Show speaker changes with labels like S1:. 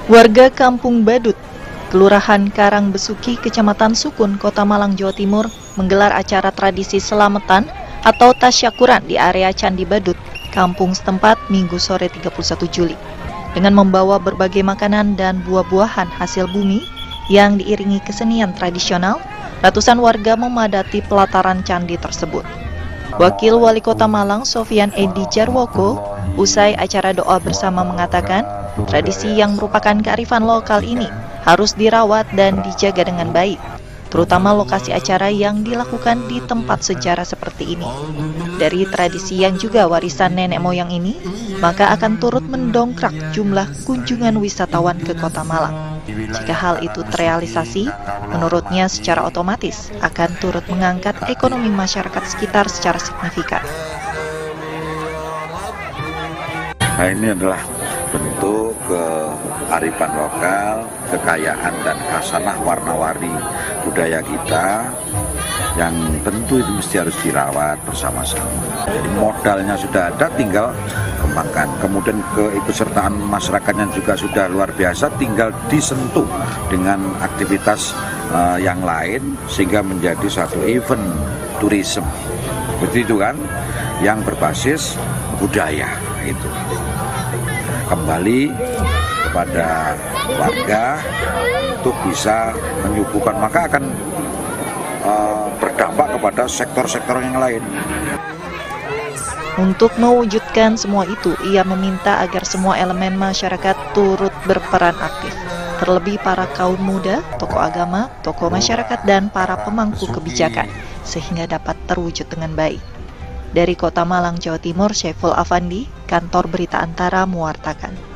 S1: Warga Kampung Badut, Kelurahan Karangbesuki, Kecamatan Sukun, Kota Malang, Jawa Timur, menggelar acara tradisi selamatan atau tasyakuran di area Candi Badut, kampung setempat Minggu sore 31 Juli. Dengan membawa berbagai makanan dan buah-buahan hasil bumi yang diiringi kesenian tradisional, ratusan warga memadati pelataran candi tersebut. Wakil Wali Kota Malang, Sofyan Edi Jarwoko, usai acara doa bersama mengatakan, tradisi yang merupakan kearifan lokal ini harus dirawat dan dijaga dengan baik, terutama lokasi acara yang dilakukan di tempat sejarah seperti ini. Dari tradisi yang juga warisan nenek moyang ini, maka akan turut mendongkrak jumlah kunjungan wisatawan ke Kota Malang. Jika hal itu terrealisasi, menurutnya secara otomatis akan turut mengangkat ekonomi masyarakat sekitar secara signifikan.
S2: Nah, ini adalah bentuk kearifan lokal, kekayaan dan khasanah warna-warni budaya kita yang tentu itu mesti harus dirawat bersama-sama. Jadi modalnya sudah ada, tinggal kembangkan. Kemudian keikutsertaan masyarakatnya juga sudah luar biasa, tinggal disentuh dengan aktivitas yang lain sehingga menjadi satu event tourism. Begitu kan, yang berbasis budaya itu. Kembali kepada warga untuk bisa menyuguhkan, maka akan berdampak kepada sektor-sektor yang lain.
S1: Untuk mewujudkan semua itu, ia meminta agar semua elemen masyarakat turut berperan aktif, terlebih para kaum muda, tokoh agama, tokoh masyarakat, dan para pemangku kebijakan, sehingga dapat terwujud dengan baik. Dari Kota Malang, Jawa Timur, Syaiful Afandi, Kantor Berita Antara mewartakan.